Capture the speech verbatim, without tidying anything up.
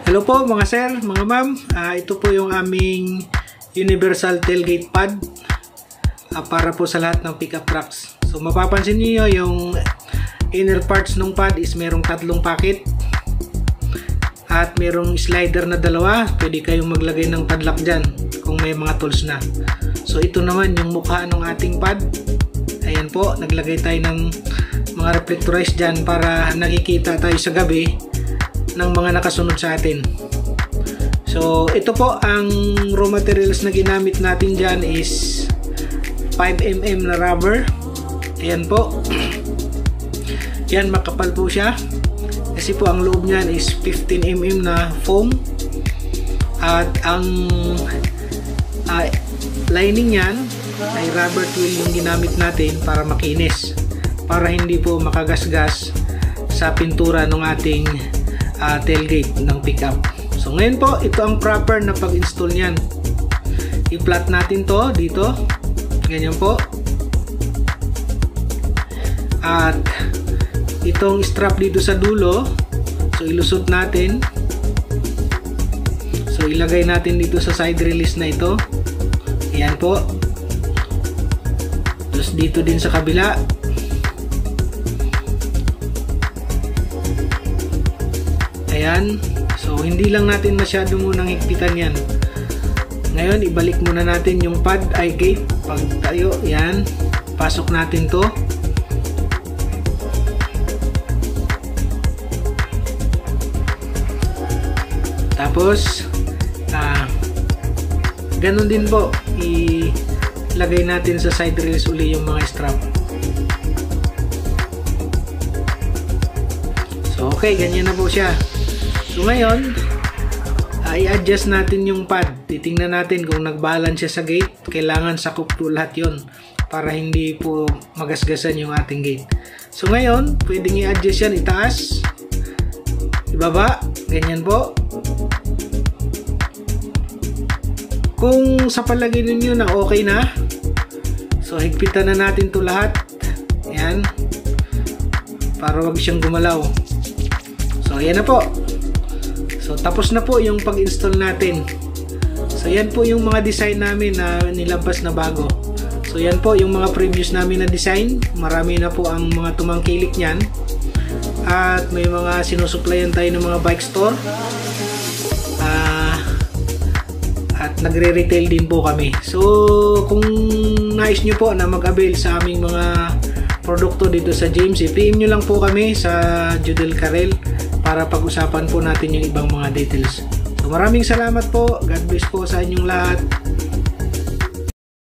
Hello po mga sir, mga ma'am. Uh, ito po yung aming universal tailgate pad uh, para po sa lahat ng pickup trucks. So mapapansin niyo yung inner parts ng pad is merong tatlong packet at merong slider na dalawa. Pwede kayong maglagay ng padlock dyan kung may mga tools na. So ito naman yung mukha ng ating pad. Ayan po, naglagay tayo ng mga reflectorize dyan para nakikita tayo sa gabi ng mga nakasunod sa atin. So ito po ang raw materials na ginamit natin dyan is five millimeter na rubber. Ayan po. Yan, makapal po siya kasi po ang loob nyan is fifteen millimeter na foam at ang uh, lining nyan ay rubber twill yung ginamit natin para makinis, para hindi po makagasgas sa pintura ng ating Uh, tailgate ng pickup. So ngayon po, ito ang proper na pag-install niyan. I-flat natin to dito. Ganyan po. At itong strap dito sa dulo, so ilusot natin. So ilagay natin dito sa side release na ito. Ayan po. Tapos dito din sa kabila. Ayan. So hindi lang natin masyado munang higpitan yan. Ngayon ibalik muna natin yung pad ay gate. Pag tayo, yan, pasok natin to. Tapos ah, ganun din po, ilagay natin sa side release uli yung mga strap. So okay, ganyan na po siya. So ngayon, uh, i-adjust natin yung pad. Titingnan natin kung nag-balance siya sa gate. Kailangan sakop po lahat yun para hindi po magasgasan yung ating gate. So ngayon, pwedeng i-adjust yan, itaas, ibaba, ganyan po. Kung sa palagay ninyo na okay na, so higpitan na natin to lahat. Yan, para wag siyang gumalaw. So yan na po. So tapos na po yung pag-install natin. So yan po yung mga design namin na nilabas na bago. So yan po yung mga previous namin na design. Marami na po ang mga tumangkilik niyan. At may mga sinusuplayan tayo ng mga bike store. Uh, at nagre-retail din po kami. So kung nais nyo po na mag-avail sa aming mga produkto dito sa James, i-P M nyo lang po kami sa Judel Karel para pag-usapan po natin yung ibang mga details. So maraming salamat po. God bless po sa inyong lahat.